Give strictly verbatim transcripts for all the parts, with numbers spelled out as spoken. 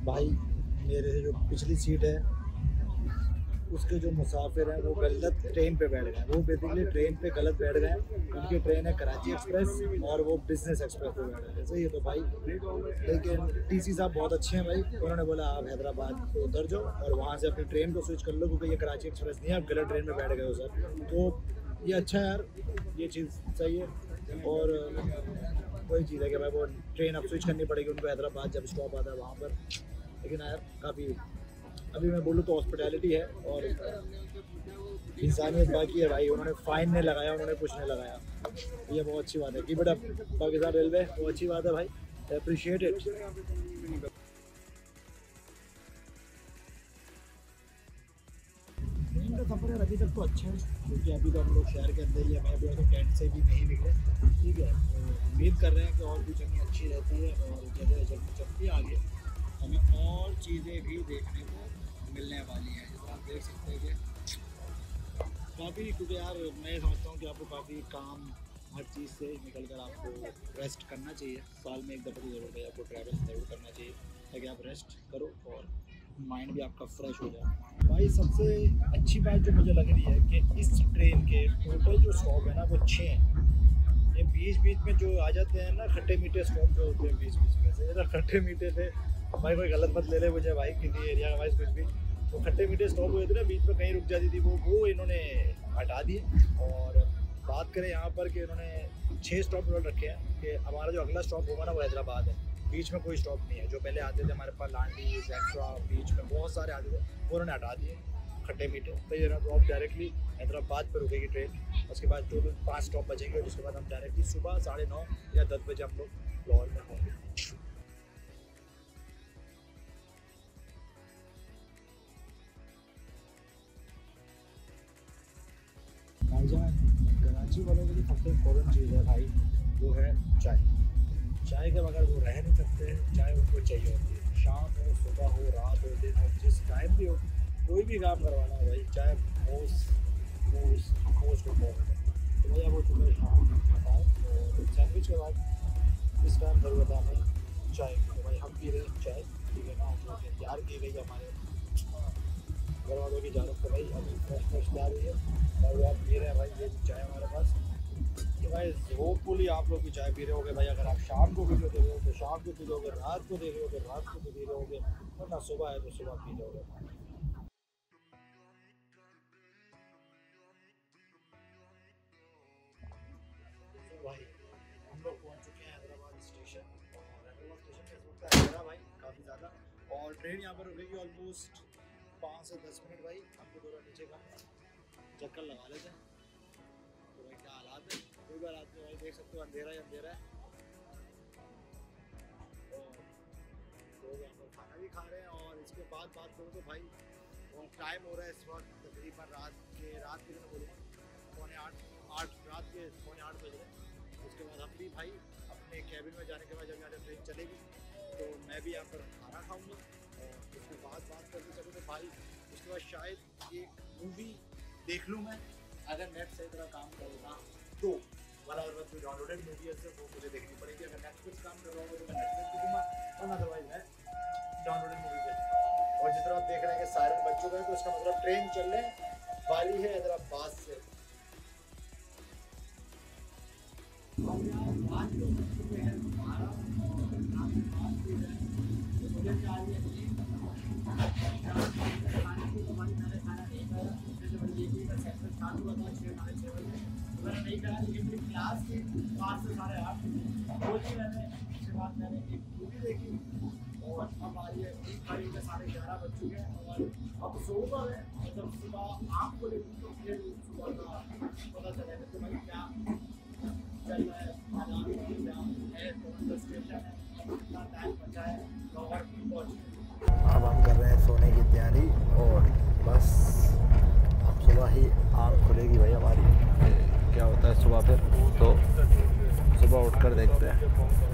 भाई मेरे से जो पिछली सीट है उसके जो मुसाफिर हैं वो गलत ट्रेन पे बैठ गए। वो बेसिकली ट्रेन पे गलत बैठ गए। उनकी ट्रेन है कराची एक्सप्रेस और वो बिजनेस एक्सप्रेस पे बैठ गए। सही है तो भाई, लेकिन टीसी साहब बहुत अच्छे हैं भाई। उन्होंने बोला आप हैदराबाद पे उतर जाओ और वहाँ से अपनी ट्रेन को स्विच कर लो क्योंकि ये कराची एक्सप्रेस नहीं है, आप गलत ट्रेन में बैठ गए हो सर। तो ये अच्छा है यार, ये चीज़ सही है। और वही चीज़ है कि भाई वो ट्रेन अब स्विच करनी पड़ेगी उनको हैदराबाद जब स्टॉप आता है वहाँ पर। लेकिन यार काफ़ी, अभी मैं बोलूँ तो हॉस्पिटैलिटी है और इंसानियत बाकी है भाई। उन्होंने फ़ाइन नहीं लगाया, उन्होंने कुछ नहीं लगाया। ये बहुत अच्छी बात है कि बेटा पाकिस्तान रेलवे वो अच्छी बात है भाई, अप्रिशिएट इट। ट्रेन का सफ़र है अभी तक तो अच्छा है क्योंकि अभी तो हम लोग शहर के अंदर ही है। मैं तो कैंट से भी नहीं निकले, ठीक है। तो उम्मीद कर रहे हैं कि और भी जगह अच्छी रहती है और जगह जगह चलती है आगे, हमें और चीज़ें भी देखने को मिलने वाली है। जैसे आप देख सकते हैं कि काफ़ी, क्योंकि यार मैं समझता हूँ कि आपको काफ़ी काम हर चीज़ से निकल कर आपको रेस्ट करना चाहिए। साल में एक दफ़ा तो ज़रूर है, आपको ट्रैवल ज़रूर करना चाहिए ताकि आप रेस्ट करो और माइंड भी आपका फ्रेश हो जाए। भाई सबसे अच्छी बात जो मुझे लग रही है कि इस ट्रेन के टोटल जो स्टॉप है ना वो छः हैं। ये बीच बीच में जो आ जाते हैं ना खट्टे मीठे स्टॉप जो होते हैं बीच बीच में से, इधर खट्टे मीठे थे भाई, कोई गलत मत ले ले मुझे भाई किसी एरिया का वाइज कुछ भी। तो खट्टे मीठे स्टॉप हुए थे ना बीच में, कहीं रुक जाती थी वो वो इन्होंने हटा दिए। और बात करें यहाँ पर कि इन्होंने छः स्टॉप रोड रखे हैं कि हमारा जो अगला स्टॉप होगा ना वो हैदराबाद है। बीच में कोई स्टॉप नहीं है। जो पहले आते थे हमारे पास लांडी जैक्ट्रा बीच में बहुत सारे आते थे वो उन्होंने हटा दिए खट्टे मीठे। तो ये ना तो आप डायरेक्टली हैदराबाद पर रुकेगी ट्रेन, उसके बाद टोटल पाँच स्टॉप बचेंगे और जिसके बाद हम डायरेक्टली सुबह साढ़े नौ या दस बजे हम लोग लाहौर में होंगे। भाईजान कराची वालों के लिए सबसे इम्पोर्टेंट चीज़ है भाई, वो है चाय। चाय के बगैर वो रह नहीं सकते, चाय उनको चाहिए होती है। शाम हो सुबह हो रात हो दिन हो जिस टाइम भी हो, कोई भी काम करवाना हो भाई चाय मोस्ट मोस्ट मोस्ट इम्पोर्टेंट है। तो भैया वो चुके शाम बताओ और सैंडविच के बाद इस टाइम ज़रूरत है हमें चाय की। तो भाई हम पी रहे हैं चाय, ठीक है ना, जो कि तैयार की गई हमारे घर वालों की जानब से भाई। अभी फ्रेश फ्रेश तैयार हुई है और वो आप पी रहे हैं भाई, ये चाय हमारे पास। तो भाई होपफुली आप लोग भी चाय पी रहे होगे भाई। अगर आप शाम को वीडियो देख रहे हो तो शाम को पी लोगे, रात को देख रहे हो तो रात को भी पी रहे होगे, वरना सुबह है तो सुबह पी लोगे। तो भाई हम लोग पहुंच चुके हैं हैदराबाद स्टेशन और हैदराबाद स्टेशन पे इस वक्त अंधेरा भाई काफ़ी ज़्यादा। और ट्रेन यहाँ पर रुकेगी ऑलमोस्ट पाँच से दस मिनट भाई। आपको थोड़ा नीचे का चक्कर लगा लेते हैं। तो भाई क्या हालात है, कोई बार आते हैं भाई, देख सकते हो अंधेरा ही अंधेरा है। और लोग यहाँ पर खाना भी खा रहे हैं। और इसके बाद बात करूँ तो भाई और टाइम हो रहा है इस वक्त तकरीबन रात के रात के मैं बोलूँगा पौने आठ आठ रात के पौने आठ बज रहे हैं। उसके बाद हम भी भाई अपने कैबिन में जाने के बाद जब यहाँ से ट्रेन चलेगी तो मैं भी यहाँ पर खाना खाऊँगा। और उसके बाद बात करते चलूँ तो भाई उसके बाद शायद एक मूवी देख लूँ मैं, अगर नेट सही तरह काम करेगा तो। वाला अगर कोई डाउनलोडेड मूवी है वो मुझे देखनी पड़ेगी। अगर नेटफ्लिक्स काम कर रहा होगा तो मैं नेटफ्लिक्स देखूँगा और अदरवाइज मैं डाउनलोडेड मूवी देखूँगा। और जिस तरह आप देख रहे हैं कि सायरन बज चुका है तो इसका मतलब ट्रेन चलने वाली है हैदराबाद से। क्लास के पाँच से साढ़े आठ वो जी मैंने उसके बाद मैंने एक मूवी देखी और अब आ रही है एक घड़ी में साढ़े ग्यारह बज चुके हैं और अब सोकर है। जब सुबह आँख खोलेगी तो फिर सुबह का पता चलेगा कि भाई क्या चल रहा है, हालात क्या है, कौन सा स्टेशन है, कितना टाइम बचा है लाहौर पहुँचने। अब हम कर रहे हैं सोने की तैयारी और बस अब सुबह ही आँख खुलेगी भाई हमारी। क्या होता है सुबह फिर तो सुबह उठकर देखते हैं।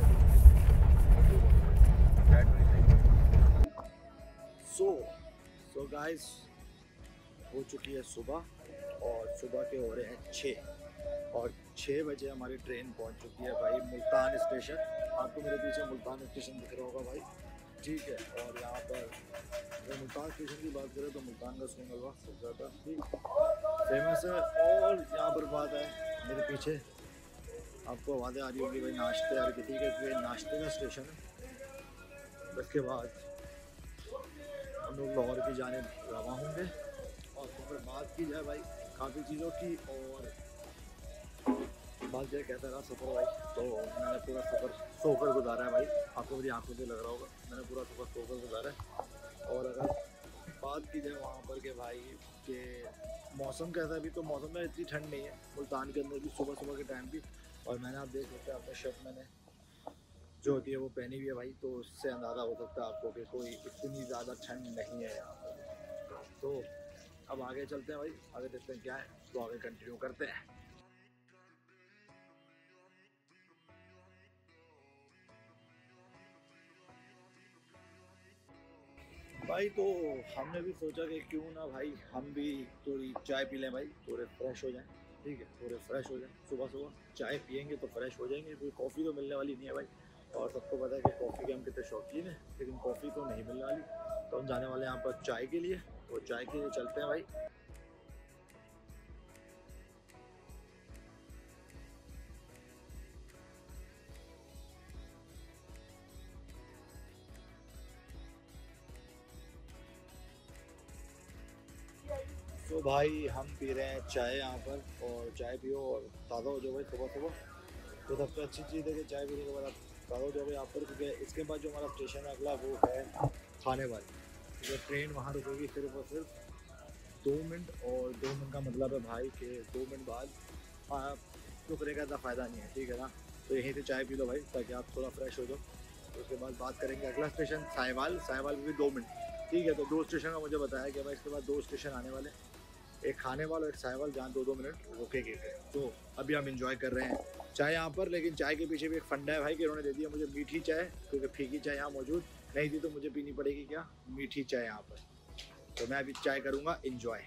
सो सो गाइस हो चुकी है सुबह और सुबह के हो रहे हैं छः और छः बजे हमारी ट्रेन पहुंच चुकी है भाई मुल्तान स्टेशन। आपको मेरे पीछे मुल्तान स्टेशन दिख रहा होगा भाई। ठीक है। और यहाँ पर अगर मुल्तान स्टेशन की बात करें तो मुल्तान का सोन हलवा सबसे ज़्यादा फेमस है। और यहाँ पर बात है मेरे पीछे आपको आवाज़ें आ रही होगी भाई नाश्ते यार की, ठीक है, क्योंकि नाश्ते का स्टेशन है। उसके बाद हम लोग लाहौर की जानिब रवा होंगे। और फिर बात की जाए भाई काफ़ी चीज़ों की, और बात जाए कैसा रहा सफ़र भाई, तो मैंने पूरा सफ़र सोकर गुजारा है भाई। आपको मेरी आंखों से लग रहा होगा मैंने पूरा सफ़र सोकर गुजारा है। और अगर बात की जाए वहाँ पर के भाई के मौसम कैसा है, भी तो मौसम में इतनी ठंड नहीं है मुल्तान के अंदर भी सुबह सुबह के टाइम भी। और मैंने आप देख सकते हैं अपने शर्ट मैंने जो होती है वो पहनी हुई है भाई, तो उससे अंदाज़ा हो सकता है आपको कि कोई इतनी ज़्यादा ठंड नहीं है यहाँ पर। तो अब आगे चलते हैं भाई, आगे देखते हैं क्या है, तो आगे कंटिन्यू करते हैं। भाई तो हमने भी सोचा कि क्यों ना भाई हम भी थोड़ी चाय पी लें भाई, थोड़े फ्रेश हो जाएं। ठीक है, थोड़े फ्रेश हो जाएं, सुबह सुबह चाय पियेंगे तो फ्रेश हो जाएंगे, कोई कॉफ़ी तो मिलने वाली नहीं है भाई। और सबको पता है कि कॉफ़ी के हम कितने शौकीन हैं, लेकिन कॉफ़ी तो नहीं मिलने वाली। तो हम जाने वाले हैं यहाँ पर चाय के लिए, तो चाय के लिए चलते हैं भाई। तो भाई हम पी रहे हैं चाय यहाँ पर, और चाय पियो और ताज़ा हो जाओ भाई सुबह सुबह। तो सबसे अच्छी चीज़ है कि चाय पीने के बाद आप ताज़ा हो जाओ भाई यहाँ पर, क्योंकि इसके बाद जो हमारा स्टेशन है अगला वो है खाने वाली, क्योंकि ट्रेन वहाँ रुकेगी सिर्फ और सिर्फ दो मिनट। और दो मिनट का मतलब है भाई कि दो मिनट बाद आप रुकने का इतना फ़ायदा नहीं है, ठीक है ना। तो यहीं से चाय पी लो भाई ताकि आप थोड़ा फ्रेश हो जाओ। तो उसके बाद बात करेंगे अगला स्टेशन साहिवाल। साहिवाल में भी दो मिनट, ठीक है। तो दो स्टेशन का मुझे बताया कि भाई इसके बाद दो स्टेशन आने वाले, एक खाने वाला और एक साहिवाल, जहाँ दो दो मिनट रुकेंगे। तो अभी हम इंजॉय कर रहे हैं चाय यहाँ पर, लेकिन चाय के पीछे भी एक फंडा है भाई कि उन्होंने दे दिया मुझे मीठी चाय, क्योंकि फीकी चाय यहाँ मौजूद नहीं थी, तो मुझे पीनी पड़ेगी क्या मीठी चाय यहाँ पर। तो मैं अभी चाय करूँगा इंजॉय।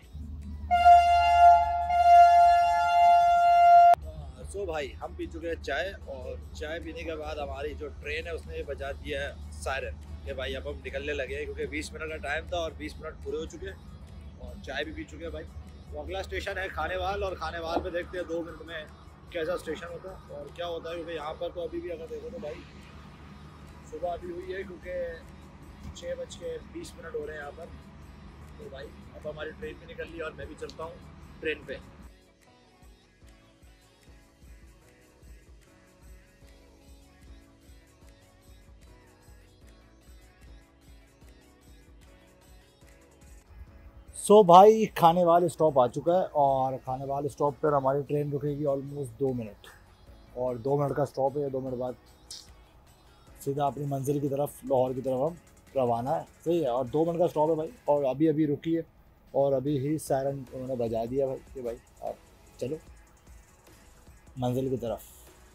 सो भाई हम पी चुके हैं चाय, और चाय पीने के बाद हमारी जो ट्रेन है उसने बजा दिया है सायरन कि भाई अब हम निकलने लगे हैं, क्योंकि बीस मिनट का टाइम था और बीस मिनट पूरे हो चुके हैं और चाय भी पी चुके हैं भाई। तो अगला स्टेशन है खानेवाल, और खानेवाल पे देखते हैं दो मिनट में कैसा स्टेशन होता है और क्या होता है, क्योंकि यहाँ पर तो अभी भी अगर देखो तो भाई सुबह अभी हुई है, क्योंकि छः बज के बीस मिनट हो रहे हैं यहाँ पर। तो भाई अब हमारी ट्रेन भी निकल ली और मैं भी चलता हूँ ट्रेन पे। सो so भाई खानेवाल स्टॉप आ चुका है, और खानेवाल स्टॉप पर हमारी ट्रेन रुकेगी ऑलमोस्ट दो मिनट, और दो मिनट का स्टॉप है। दो मिनट बाद सीधा अपनी मंजिल की तरफ लाहौर की तरफ हम रवाना है, सही है। और दो मिनट का स्टॉप है भाई, और अभी अभी रुकी है, और अभी ही सायरन उन्होंने बजा दिया भाई कि भाई आप चलो मंजिल की तरफ।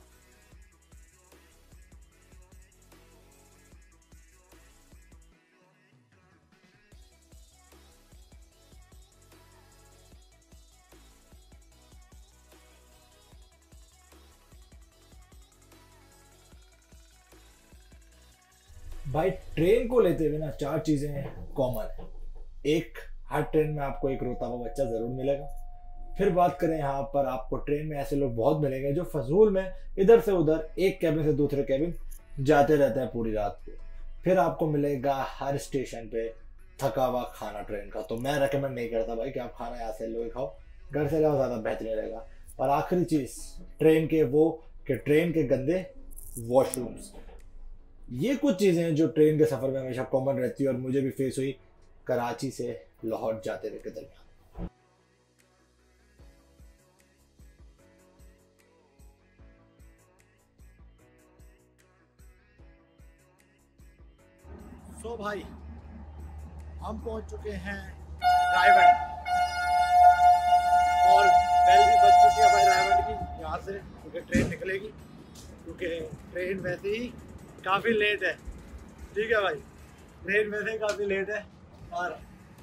भाई ट्रेन को लेते हुए ना चार चीजें कॉमन है। एक, हर ट्रेन में आपको एक रोता हुआ बच्चा जरूर मिलेगा। फिर बात करें यहाँ पर आपको ट्रेन में ऐसे लोग बहुत मिलेंगे जो फजूल में इधर से उधर एक कैबिन से दूसरे कैबिन जाते रहते हैं पूरी रात को। फिर आपको मिलेगा हर स्टेशन पे थका हुआ खाना ट्रेन का, तो मैं रेकमेंड नहीं करता भाई कि आप खाना यहाँ से लोग खाओ, घर से लाओ, ज़्यादा बेहतरीन रहेगा। और आखिरी चीज़ ट्रेन के वो कि ट्रेन के गंदे वॉशरूम्स। ये कुछ चीज़ें हैं जो ट्रेन के सफ़र में हमेशा कॉमन रहती है, और मुझे भी फेस हुई कराची से लाहौर जाते हुए के दरमियान। सो so भाई हम पहुंच चुके हैं रायगढ़, और बेल भी बज चुकी है भाई रायगढ़ की यहाँ से, क्योंकि ट्रेन निकलेगी, क्योंकि ट्रेन वैसे ही काफ़ी लेट है। ठीक है भाई, ट्रेन वैसे ही काफ़ी लेट है, और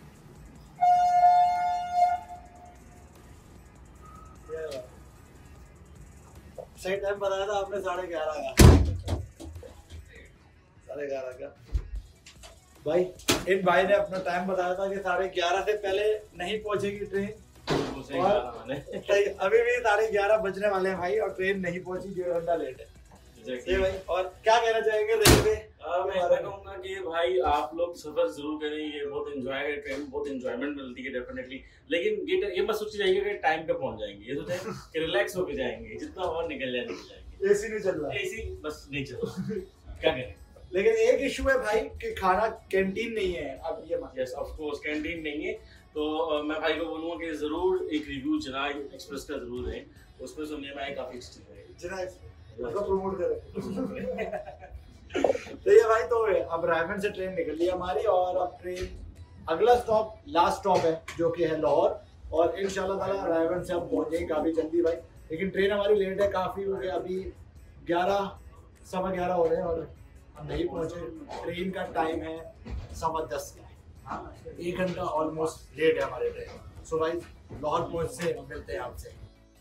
सही टाइम बताया था आपने साढ़े ग्यारह का, साढ़े ग्यारह का। भाई इन भाई ने अपना टाइम बताया था कि साढ़े ग्यारह से पहले नहीं पहुंचेगी ट्रेन, और अभी भी साढ़े ग्यारह बजने वाले हैं भाई, और ट्रेन नहीं पहुंची, डेढ़ घंटा लेट है। exactly. भाई और क्या कहना चाहेंगे रेलवे? मैं इतना कहूंगा कि भाई आप लोग सफर जरूर करें, ये बहुत एंजॉय है, ट्रेन बहुत एंजॉयमेंट मिलती है डेफिनेटली, लेकिन ये ये मत सोचिए जाइए कि टाइम पे पहुंच जाएंगे, ये सोचे कि रिलैक्स होके जाएंगे, जितना और निकल जाए निकल जाएंगे। एसी नहीं चल रहा, एसी बस नहीं चल रहा, क्या करें। लेकिन एक इशू है भाई कि खाना कैंटीन नहीं है अब, ये यस ऑफ कोर्स कैंटीन नहीं है, तो मैं भाई को बोलूंगा कि जरूर एक रिव्यू जिना एक्सप्रेस का जरूर दें, उसमें सुनने में आए काफी अच्छी है, जिना एक्सप्रेस उसको प्रमोट करें। तो ये भाई, तो अब रायगढ़ से ट्रेन निकल ली हमारी, और अब ट्रेन अगला स्टॉप लास्ट स्टॉप है जो कि है लाहौर, और इंशाल्लाह ताला रायगढ़ से हम पहुंच जाएंगे काफी जल्दी भाई। लेकिन ट्रेन हमारी लेट है काफी, क्योंकि अभी ग्यारह सवा ग्यारह हो रहे हैं और हम नहीं पहुंचे। ट्रेन का टाइम है सवा दस का, एक घंटा ऑलमोस्ट लेट है हमारे ट्रेन। सो भाई लाहौर पहुंच से मिलते हैं आपसे।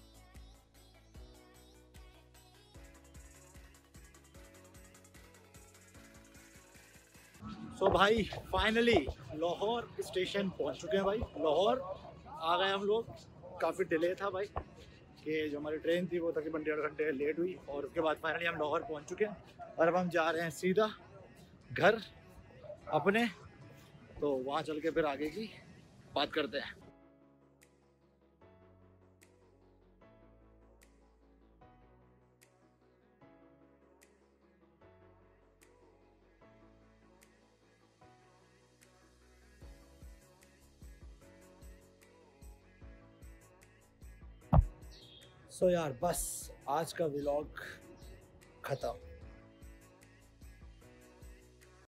सो so भाई फाइनली लाहौर स्टेशन पहुंच चुके हैं भाई। लाहौर आ गए हम लोग, काफ़ी डिले था भाई, कि जो हमारी ट्रेन थी वो तकरीबन डेढ़ घंटे लेट हुई, और उसके बाद फाइनली हम लाहौर पहुंच चुके हैं, और अब हम जा रहे हैं सीधा घर अपने, तो वहाँ चल के फिर आगे की बात करते हैं। सो so यार बस आज का व्लॉग ख़त्म।